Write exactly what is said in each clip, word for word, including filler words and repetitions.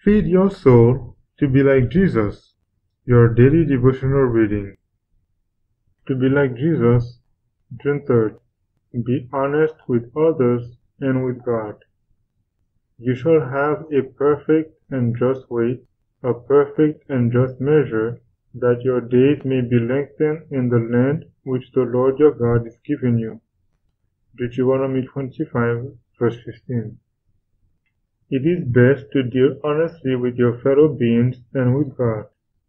Feed your soul to be like Jesus. Your daily devotional reading. To be like Jesus, June third. Be honest with others and with God. You shall have a perfect and just weight, a perfect and just measure, that your days may be lengthened in the land which the Lord your God is giving you. Deuteronomy twenty-five, verse fifteen. It is best to deal honestly with your fellow beings and with God.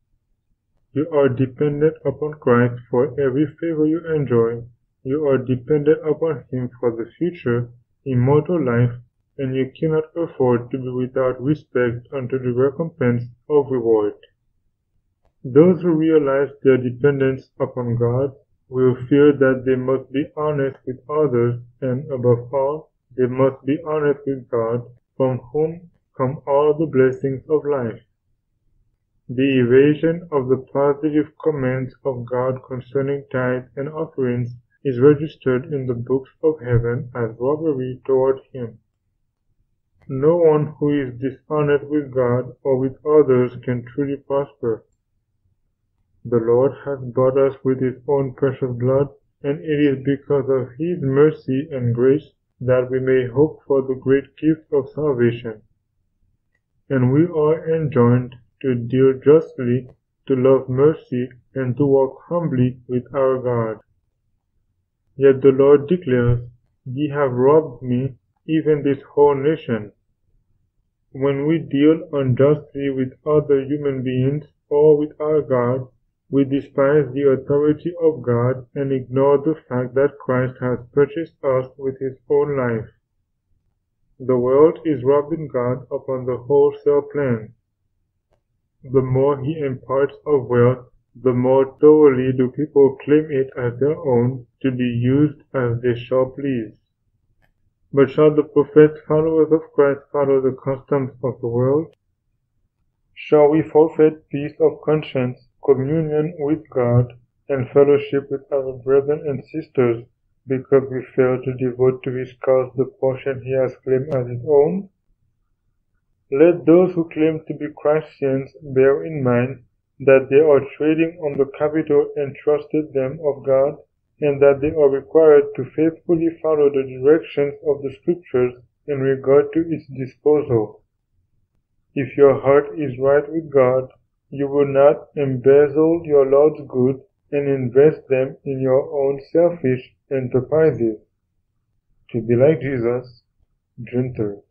You are dependent upon Christ for every favor you enjoy. You are dependent upon Him for the future, immortal life, and you cannot afford to be without respect unto the recompense of reward. Those who realize their dependence upon God will feel that they must be honest with others, and above all, they must be honest with God, from whom come all the blessings of life. The evasion of the positive commands of God concerning tithes and offerings is registered in the books of heaven as robbery toward Him. No one who is dishonest with God or with others can truly prosper. The Lord has bought us with His own precious blood, and it is because of His mercy and grace that we may hope for the great gift of salvation. And we are enjoined to deal justly, to love mercy, and to walk humbly with our God. Yet the Lord declares, Ye have robbed me, even this whole nation. When we deal unjustly with other human beings or with our God, we despise the authority of God and ignore the fact that Christ has purchased us with His own life. The world is robbing God upon the wholesale plan. The more He imparts of wealth, the more thoroughly do people claim it as their own, to be used as they shall please. But shall the professed followers of Christ follow the customs of the world? Shall we forfeit peace of conscience, communion with God, and fellowship with our brethren and sisters because we fail to devote to His cause the portion He has claimed as His own? Let those who claim to be Christians bear in mind that they are trading on the capital entrusted them of God, and that they are required to faithfully follow the directions of the Scriptures in regard to its disposal. If your heart is right with God, you will not embezzle your Lord's goods and invest them in your own selfish enterprises. To be like Jesus, June third.